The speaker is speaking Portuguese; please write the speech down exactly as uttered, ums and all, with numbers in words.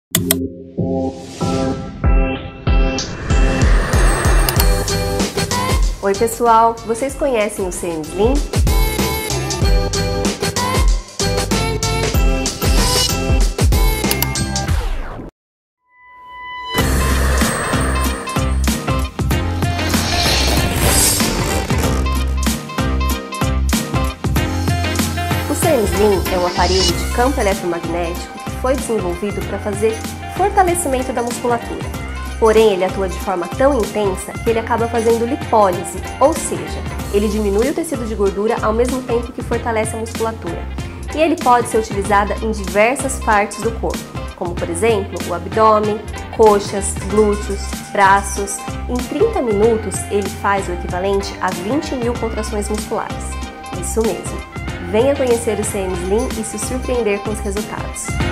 Oi pessoal, vocês conhecem o C M Slim? O C M Slim é um aparelho de campo eletromagnético que foi desenvolvido para fazer fortalecimento da musculatura. Porém, ele atua de forma tão intensa que ele acaba fazendo lipólise, ou seja, ele diminui o tecido de gordura ao mesmo tempo que fortalece a musculatura. E ele pode ser utilizado em diversas partes do corpo, como por exemplo, o abdômen, coxas, glúteos, braços. Em trinta minutos, ele faz o equivalente a vinte mil contrações musculares. Isso mesmo! Venha conhecer o C M Slim e se surpreender com os resultados.